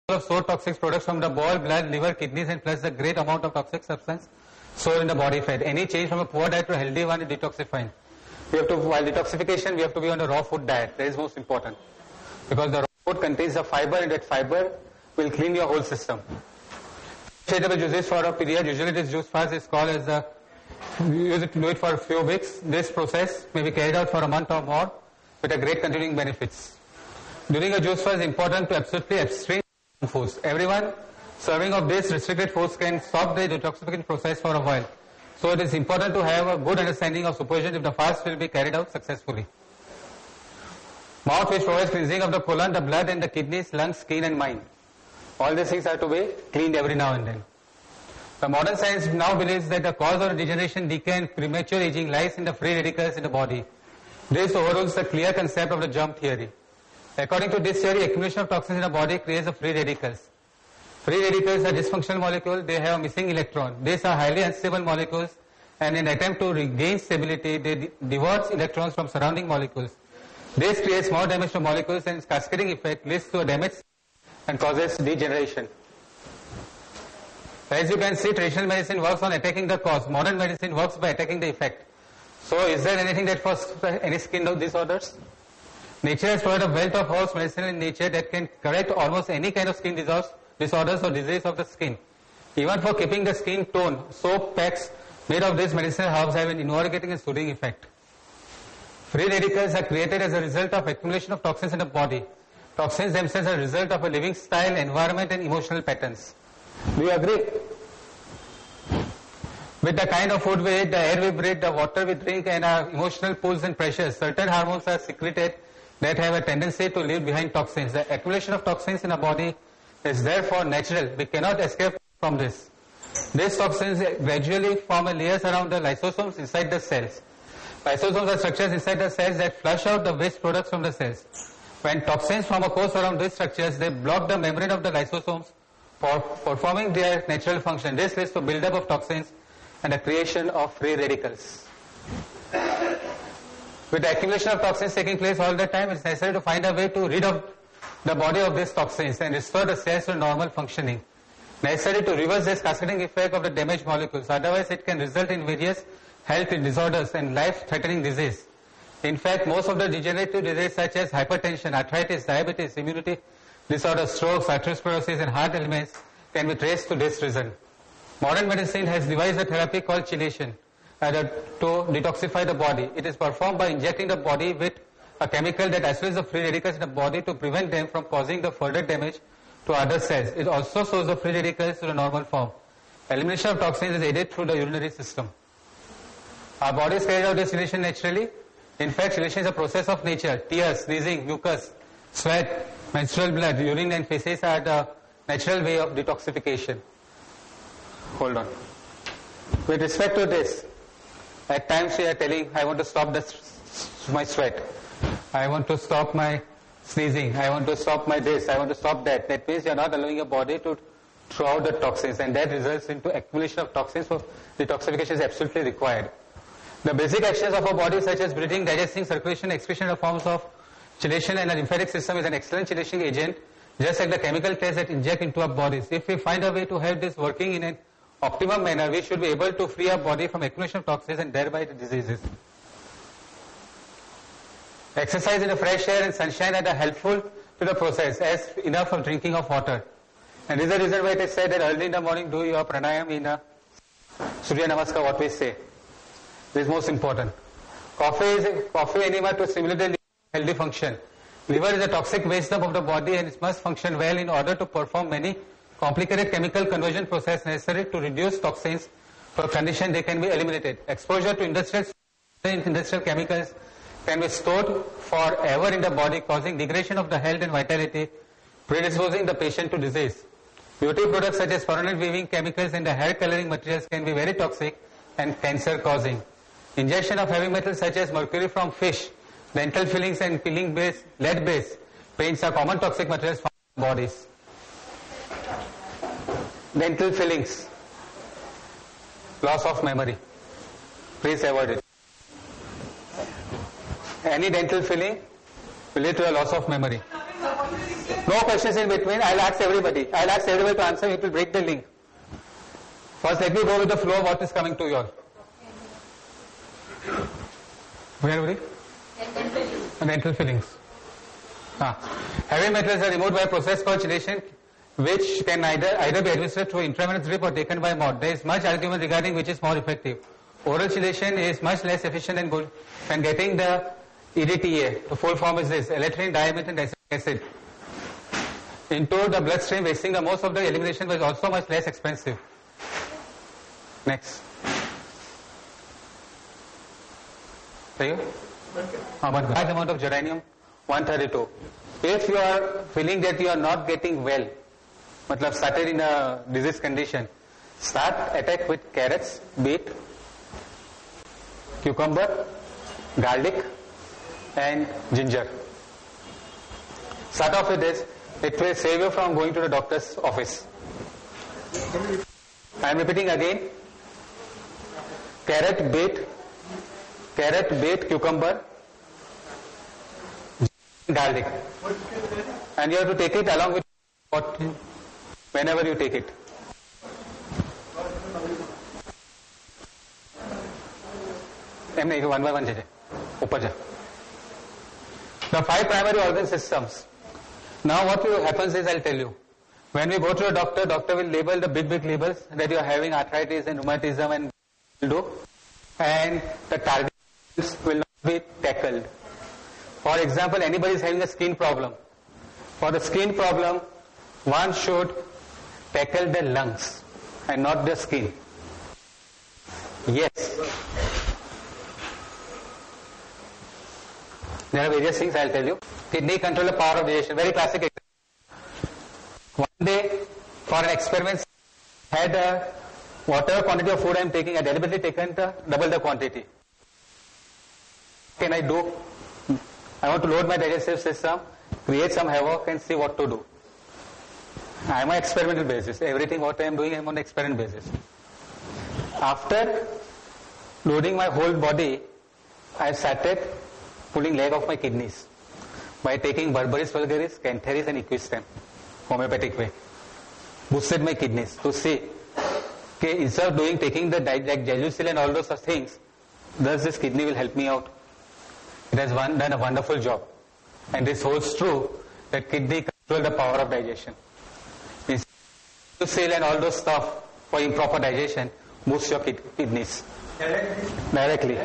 of stored toxic products from the bowel, blood, liver, kidneys, and plus the great amount of toxic substance stored in the body fat. Any change from a poor diet to a healthy one is detoxifying. While detoxification, we have to be on a raw food diet. That is most important. Because the raw food contains the fiber, and that fiber will clean your whole system. Vegetable juices for a period, usually this juice fast is called as the, we use it to do it for a few weeks. This process may be carried out for a month or more with a great continuing benefits. During a juice fast, it is important to absolutely abstain from foods. Everyone serving of this restricted foods can stop the detoxification process for a while. So it is important to have a good understanding of supervision if the fast will be carried out successfully. Mouth, which provides cleansing of the colon, the blood, and the kidneys, lungs, skin, and mind. All these things are to be cleaned every now and then. The modern science now believes that the cause of degeneration, decay, and premature aging lies in the free radicals in the body. This overrules the clear concept of the germ theory. According to this theory, accumulation of toxins in the body creates the free radicals. Free radicals are dysfunctional molecules. They have a missing electron. These are highly unstable molecules, and in an attempt to regain stability, they divert electrons from surrounding molecules. This creates more damage to molecules, and its cascading effect leads to a damage and causes degeneration. As you can see, traditional medicine works on attacking the cause. Modern medicine works by attacking the effect. So is there anything that for any skin disorders? Nature has provided a wealth of herbs, medicine in nature that can correct almost any kind of skin disorders or disease of the skin. Even for keeping the skin toned, soap packs made of these medicinal herbs have an invigorating and soothing effect. Free radicals are created as a result of accumulation of toxins in the body. Toxins themselves are a result of a living style, environment, and emotional patterns. Do you agree? With the kind of food we eat, the air we breathe, the water we drink, and our emotional pulls and pressures, certain hormones are secreted that have a tendency to leave behind toxins. The accumulation of toxins in the body is therefore natural. We cannot escape from this. These toxins gradually form layers around the lysosomes inside the cells. Lysosomes are structures inside the cells that flush out the waste products from the cells. When toxins form a course around these structures, they block the membrane of the lysosomes for performing their natural function. This leads to buildup of toxins and the creation of free radicals. With the accumulation of toxins taking place all the time, it is necessary to find a way to rid of the body of these toxins and restore the cells to normal functioning. Necessary to reverse this cascading effect of the damaged molecules. Otherwise, it can result in various health disorders and life-threatening disease. In fact, most of the degenerative diseases such as hypertension, arthritis, diabetes, immunity disorders, strokes, arteriosclerosis, and heart ailments can be traced to this reason. Modern medicine has devised a therapy called chelation to detoxify the body. It is performed by injecting the body with a chemical that isolates the free radicals in the body to prevent them from causing the further damage to other cells. It also restores the free radicals to the normal form. Elimination of toxins is aided through the urinary system. Our bodies carry out this chelation naturally. In fact, chelation is a process of nature. Tears, sneezing, mucus, sweat, menstrual blood, urine, and feces are the natural way of detoxification. Hold on. With respect to this, at times we are telling, I want to stop my sweat. I want to stop my sneezing. I want to stop my this. I want to stop that. That means you are not allowing your body to throw out the toxins, and that results into accumulation of toxins. So detoxification is absolutely required. The basic actions of our body, such as breathing, digesting, circulation, excretion, are forms of chelation, and the lymphatic system is an excellent chelation agent, just like the chemical tests that inject into our bodies. If we find a way to have this working in an optimum manner, we should be able to free our body from accumulation of toxins and thereby the diseases. Exercise in the fresh air and sunshine are helpful to the process as enough of drinking of water. And this is the reason why it is said that early in the morning do your pranayam in a Surya Namaskar, what we say. This is most important. Coffee enema to stimulate the healthy function. Liver is a toxic waste dump of the body and it must function well in order to perform many complicated chemical conversion process necessary to reduce toxins to a condition they can be eliminated. Exposure to industrial chemicals can be stored forever in the body, causing degradation of the health and vitality, predisposing the patient to disease. Beauty products such as permanent weaving chemicals and the hair coloring materials can be very toxic and cancer causing. Injection of heavy metals such as mercury from fish, dental fillings and peeling base, lead base paints are common toxic materials found in bodies. Dental fillings, loss of memory. Please avoid it. Any dental filling will lead to a loss of memory. No questions in between. I'll ask everybody. I'll ask everybody to answer. It will break the link. First, let me go with the flow of what is coming to you all. Everybody? Dental fillings. Heavy metals are removed by a process called chelation, which can either be administered through intravenous drip or taken by mouth. There is much argument regarding which is more effective. Oral chelation is much less efficient and good than getting the EDTA. The full form is this: electrin dimethyl acid into the bloodstream, wasting the most of the elimination, was also much less expensive. Next. Large amount of geranium 132. If you are feeling that you are not getting well, matlab started in a disease condition, start attack with carrots, beet, cucumber, garlic and ginger. Start off with this. It will save you from going to the doctor's office. I am repeating again. Carrot, beet, cucumber, garlic. And you have to take it along with what, whenever you take it. One by one. The 5 primary organ systems. Now what happens is, I'll tell you. When we go to a doctor, doctor will label the big labels that you are having arthritis and rheumatism and and the targets will not be tackled. For example, anybody is having a skin problem. For the skin problem, one should tackle the lungs and not the skin. Yes. There are various things I'll tell you. Kidney control the power of digestion. Very classic example. One day, for an experiment, had whatever quantity of food I am taking, I deliberately taken double the quantity. What can I do? I want to load my digestive system, create some havoc and see what to do. I am on experimental basis. Everything what I am doing, I am on experiment basis. After loading my whole body, I started pulling leg of my kidneys by taking Berberis vulgaris, Cantharis and Equistem, homeopathic way. Boosted my kidneys to see, okay, instead of taking the like Gelusil and all those things, thus this kidney will help me out. It has done a wonderful job. And this holds true that kidney control the power of digestion. Gelusil and all those stuff for improper digestion boost your kidneys. Directly.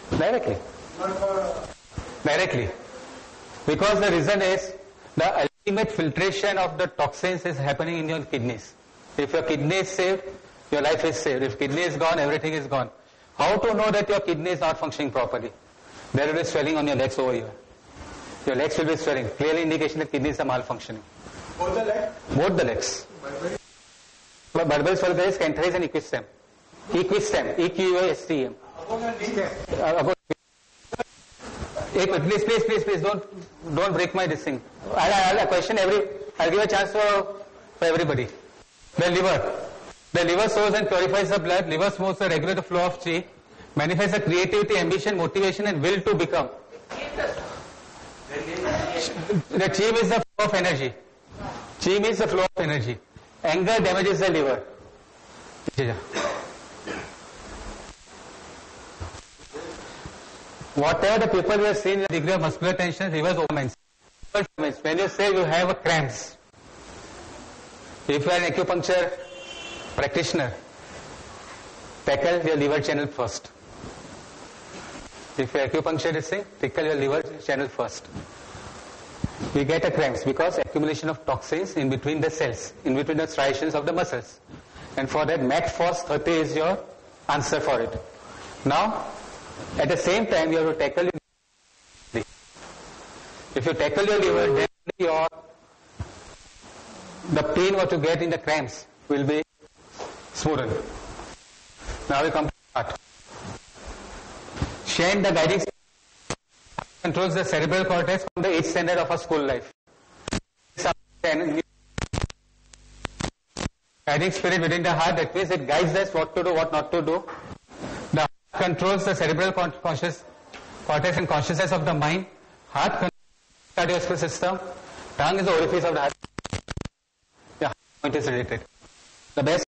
Because the reason is the ultimate filtration of the toxins is happening in your kidneys. If your kidney is saved, your life is saved. If kidney is gone, everything is gone. How to know that your kidney is not functioning properly? There will be swelling on your legs over here. Your legs will be swelling. Clearly indication that kidneys are malfunctioning. Both the legs? Both the legs. Berberis vulgaris, Cantharis and Equistem. Equistem. E-Q-U-S-T-M. Please, don't break my this thing. I'll question I'll give a chance for everybody. The liver stores and purifies the blood. Liver smooths the regular flow of chi, manifests the creativity, ambition, motivation and will to become. The chi means the flow of energy. Chi means the flow of energy. Anger damages the liver. Whatever the people we have seen, the degree of muscular tension, reverse movements. When you say you have a cramps, if you are an acupuncture practitioner, tackle your liver channel first. If you are acupuncture this thing, tackle your liver channel first. We get a cramps because accumulation of toxins in between the cells, in between the striations of the muscles. And for that, MAC Force 30 is your answer for it. Now, at the same time, you have to tackle your liver. If you tackle your liver, then the pain what you get in the cramps will be smoothened. Now we come to the heart. Shen, the guiding controls the cerebral cortex from the 8th standard of our school life. Guiding spirit within the heart, that means it guides us what to do, what not to do. The heart controls the cerebral cortex and consciousness of the mind. Heart controls the cardiovascular system. Tongue is the orifice of the heart. point is related. The best